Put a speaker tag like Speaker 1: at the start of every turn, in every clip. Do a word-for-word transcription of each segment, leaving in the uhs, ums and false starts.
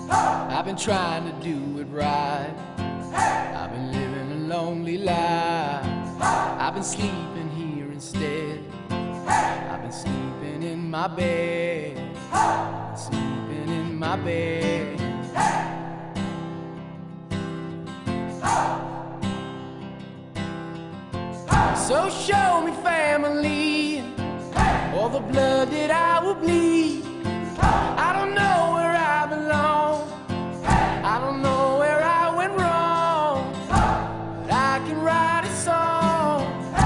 Speaker 1: I've been trying to do it right. I've been living a lonely life. I've been sleeping here instead. I've been sleeping in my bed. Sleeping in my bed. So show me family, all the blood that I will bleed. I don't know where I belong. I don't know where I went wrong, but I can write a song.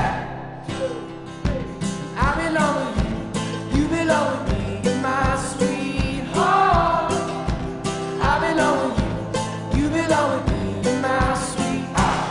Speaker 1: I belong with you, you belong with me, you're my sweetheart. I belong with you, you belong with me, you're my sweetheart.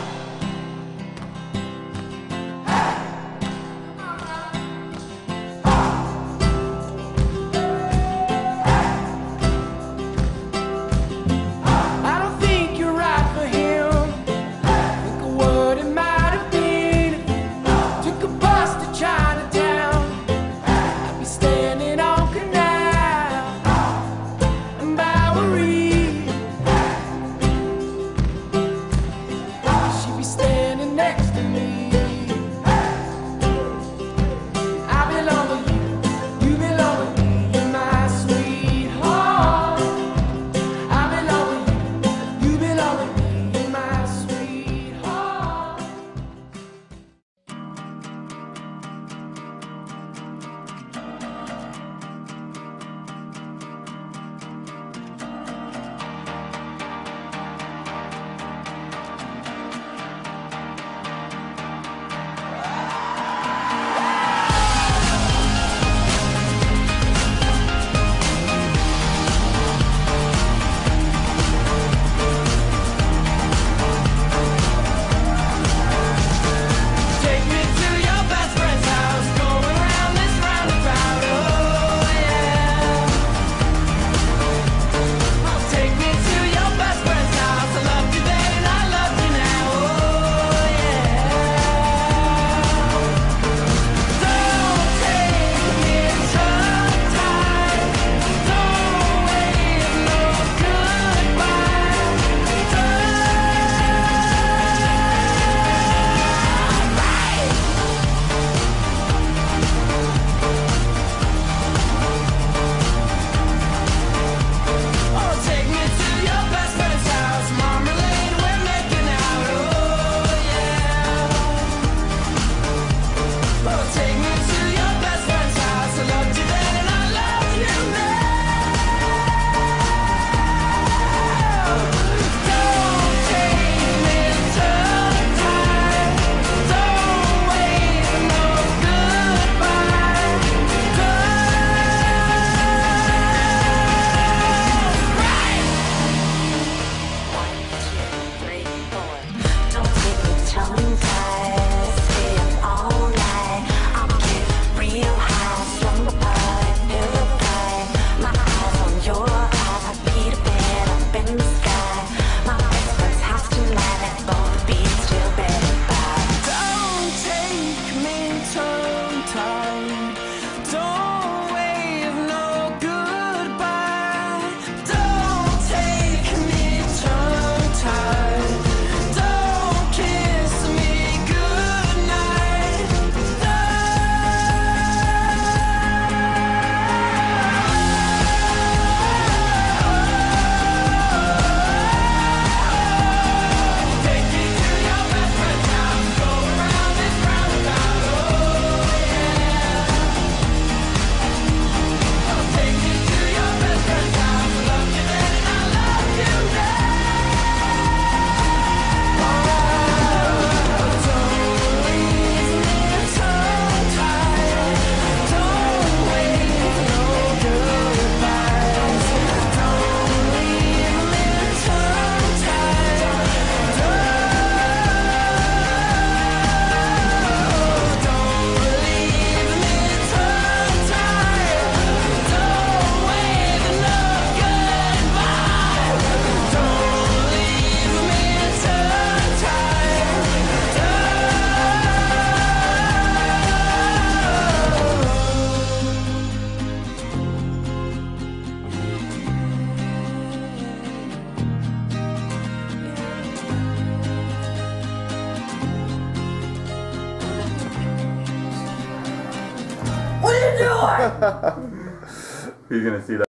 Speaker 2: You're gonna see that.